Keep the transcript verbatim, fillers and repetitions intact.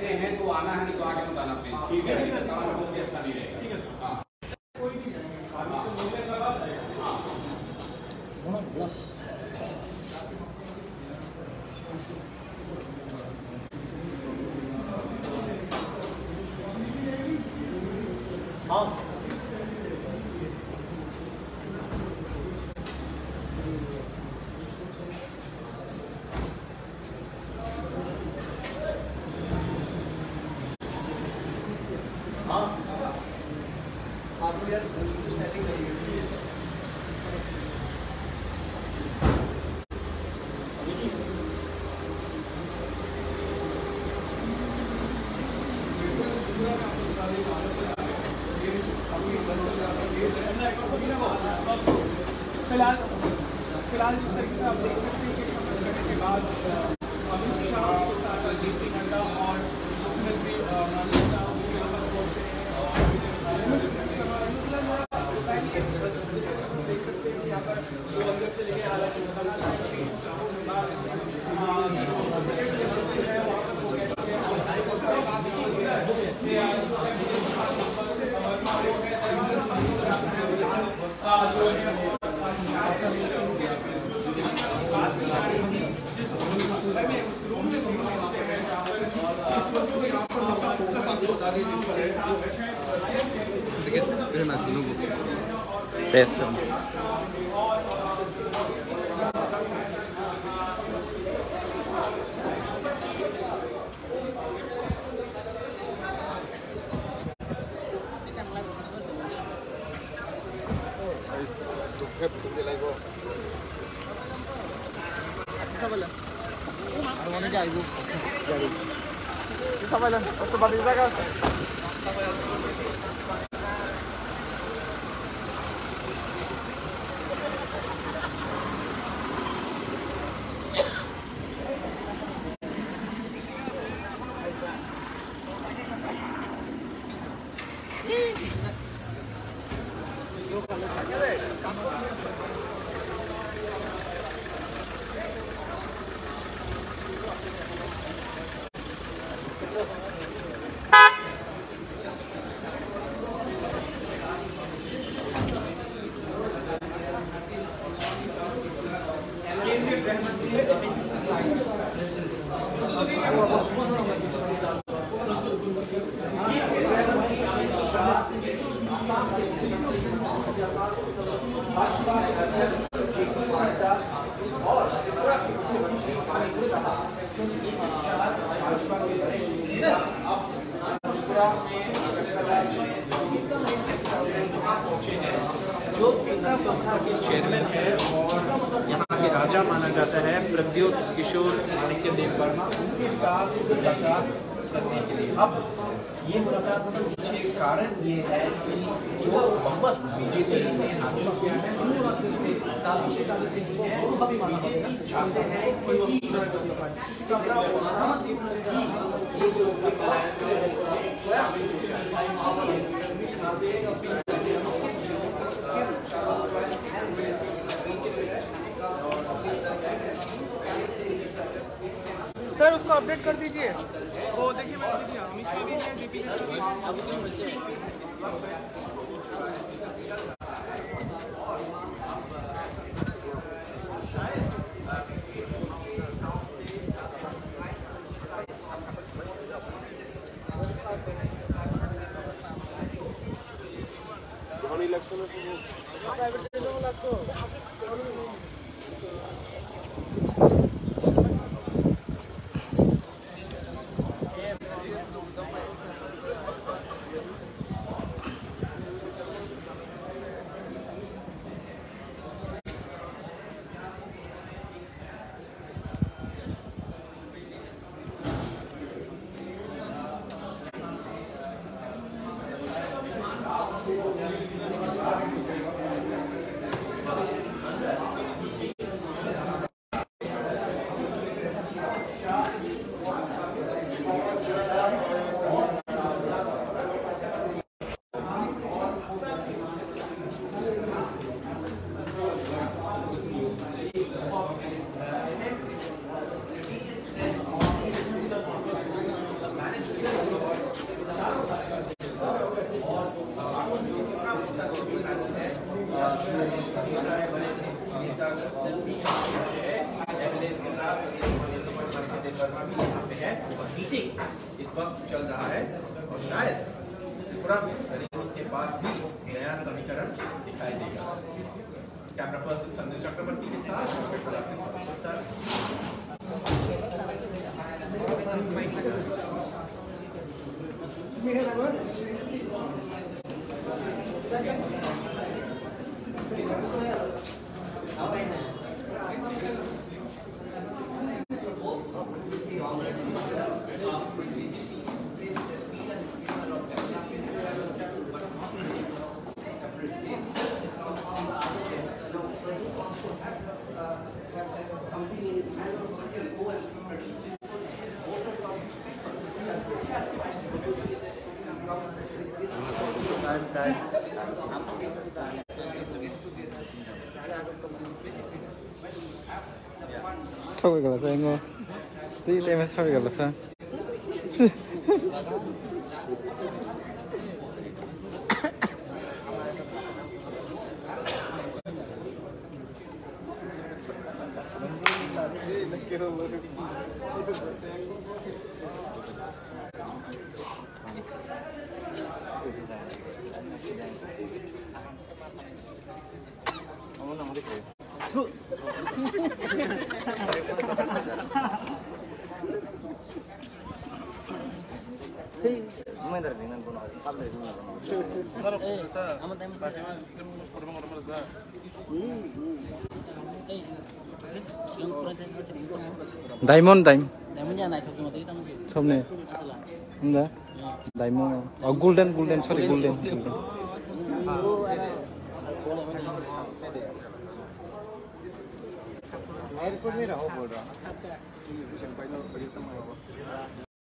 देखते हैं तो आना है, नहीं तो आगे बताना प्लीज, ठीक है? काम बहुत भी अच्छा नहीं रहेगा, ठीक है? हाँ कोई भी हाँ फिलहाल फिलहाल जिस तरीके से आप देख सकते हैं कि घटना के बाद अमित शाह जेपी नड्डा और मुख्यमंत्री माननीय शाह उनके नंबर फोर से देख सकते हैं कि यहाँ पर दो अंदर चले गए, हालांकि पैसा जो पिता प्रथा के चेयरमैन है और यहाँ के राजा माना जाता है प्रद्योत किशोर माणिक्यदेव वर्मा, उनके साथ मुलाकात करने के लिए अब ये मुलाकात के पीछे कारण ये है कि जो बहुमत बीजेपी ने हासिल किया है बीजेपी चाहते हैं कि सर उसको अपडेट कर दीजिए। वो देखिए मैंने दिया अमित शाह भी है, जेपी मीटिंग इस वक्त चल रहा है और शायद त्रिपुरा में स्वेरिंग के बाद भी नया समीकरण दिखाई देगा। कैमरा पर्सन चंद्र चक्रवर्ती के साथ से 서울 가서 이거 이 때문에 서울 가서 다이몬 다임 Diamondnya naik ke mati kita masih. 처음에 Asal. enggak 다이몬 아 골든 골든 sorry 골든 Airport में रहो बोल रहा